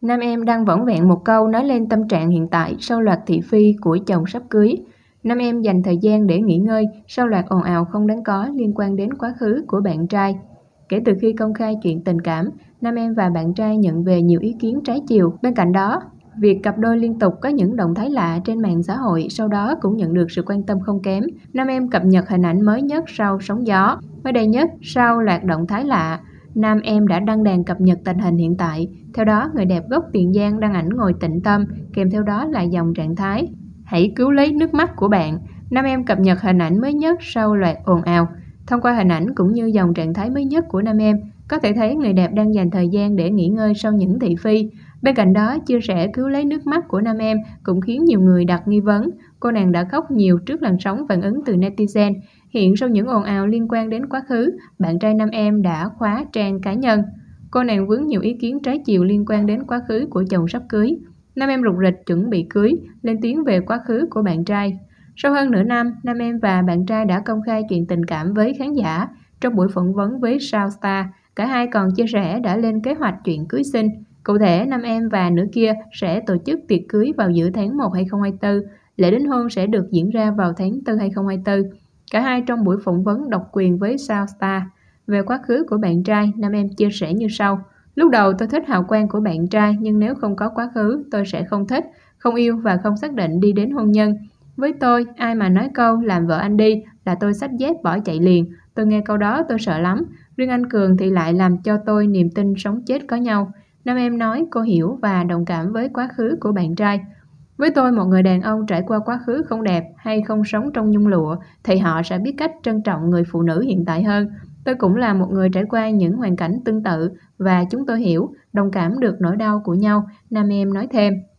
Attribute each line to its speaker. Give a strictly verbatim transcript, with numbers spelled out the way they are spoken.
Speaker 1: Nam em đăng vỏn vẹn một câu nói lên tâm trạng hiện tại sau loạt thị phi của chồng sắp cưới. Nam em dành thời gian để nghỉ ngơi sau loạt ồn ào không đáng có liên quan đến quá khứ của bạn trai. Kể từ khi công khai chuyện tình cảm, Nam em và bạn trai nhận về nhiều ý kiến trái chiều. Bên cạnh đó, việc cặp đôi liên tục có những động thái lạ trên mạng xã hội sau đó cũng nhận được sự quan tâm không kém. Nam em cập nhật hình ảnh mới nhất sau sóng gió. Mới đây nhất, sau loạt động thái lạ, Nam em đã đăng đàn cập nhật tình hình hiện tại. Theo đó, người đẹp gốc Tiền Giang đăng ảnh ngồi tĩnh tâm, kèm theo đó là dòng trạng thái: "Hãy cứu lấy nước mắt của bạn." Nam em cập nhật hình ảnh mới nhất sau loạt ồn ào. Thông qua hình ảnh cũng như dòng trạng thái mới nhất của Nam em, có thể thấy người đẹp đang dành thời gian để nghỉ ngơi sau những thị phi. Bên cạnh đó, chia sẻ cứu lấy nước mắt của Nam em cũng khiến nhiều người đặt nghi vấn cô nàng đã khóc nhiều trước làn sóng phản ứng từ netizen. Hiện sau những ồn ào liên quan đến quá khứ, bạn trai Nam em đã khóa trang cá nhân. Cô nàng vướng nhiều ý kiến trái chiều liên quan đến quá khứ của chồng sắp cưới. Nam em rục rịch chuẩn bị cưới, lên tiếng về quá khứ của bạn trai. Sau hơn nửa năm, Nam em và bạn trai đã công khai chuyện tình cảm với khán giả. Trong buổi phỏng vấn với Sao Star, cả hai còn chia sẻ đã lên kế hoạch chuyện cưới xin. Cụ thể, Nam em và nữ kia sẽ tổ chức tiệc cưới vào giữa tháng một năm hai không hai tư. Lễ đính hôn sẽ được diễn ra vào tháng tư năm hai không hai tư. Cả hai trong buổi phỏng vấn độc quyền với Sao Star. Về quá khứ của bạn trai, Nam em chia sẻ như sau: "Lúc đầu tôi thích hào quang của bạn trai, nhưng nếu không có quá khứ, tôi sẽ không thích, không yêu và không xác định đi đến hôn nhân. Với tôi, ai mà nói câu làm vợ anh đi là tôi xách dép bỏ chạy liền. Tôi nghe câu đó tôi sợ lắm. Riêng anh Cường thì lại làm cho tôi niềm tin sống chết có nhau." Nam em nói cô hiểu và đồng cảm với quá khứ của bạn trai. "Với tôi, một người đàn ông trải qua quá khứ không đẹp hay không sống trong nhung lụa thì họ sẽ biết cách trân trọng người phụ nữ hiện tại hơn. Tôi cũng là một người trải qua những hoàn cảnh tương tự và chúng tôi hiểu, đồng cảm được nỗi đau của nhau." Nam em nói thêm.